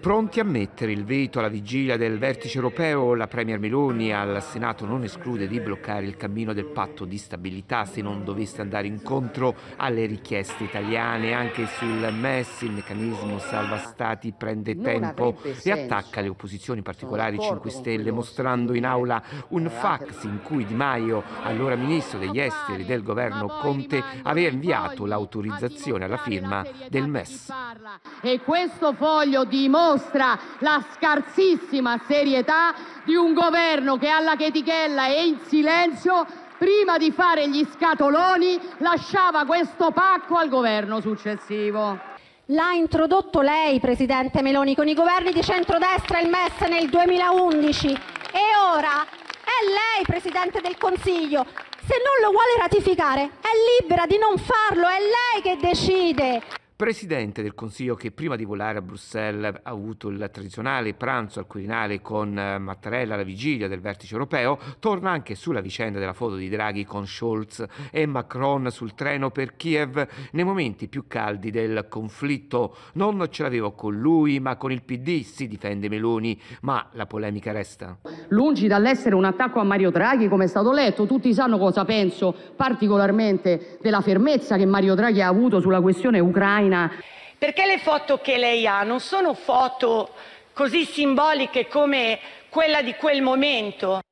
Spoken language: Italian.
Pronti a mettere il veto alla vigilia del vertice europeo, la Premier Meloni al Senato non esclude di bloccare il cammino del patto di stabilità se non dovesse andare incontro alle richieste italiane. Anche sul MES, il meccanismo salva stati, prende tempo e attacca le opposizioni, in particolare i 5 Stelle, mostrando in aula un fax in cui Di Maio, allora ministro degli esteri del governo Conte, aveva inviato l'autorizzazione alla firma del MES. E questo foglio dimostra la scarsissima serietà di un governo che alla chetichella e in silenzio, prima di fare gli scatoloni, lasciava questo pacco al governo successivo. L'ha introdotto lei, Presidente Meloni, con i governi di centrodestra il MES nel 2011 e ora è lei, Presidente del Consiglio. Se non lo vuole ratificare è libera di non farlo, è lei che decide. Presidente del Consiglio che prima di volare a Bruxelles ha avuto il tradizionale pranzo al Quirinale con Mattarella alla vigilia del vertice europeo, torna anche sulla vicenda della foto di Draghi con Scholz e Macron sul treno per Kiev nei momenti più caldi del conflitto. Non ce l'avevo con lui, ma con il PD, si difende Meloni, ma la polemica resta. Lungi dall'essere un attacco a Mario Draghi, come è stato letto, tutti sanno cosa penso particolarmente della fermezza che Mario Draghi ha avuto sulla questione ucraina. Perché le foto che lei ha non sono foto così simboliche come quella di quel momento.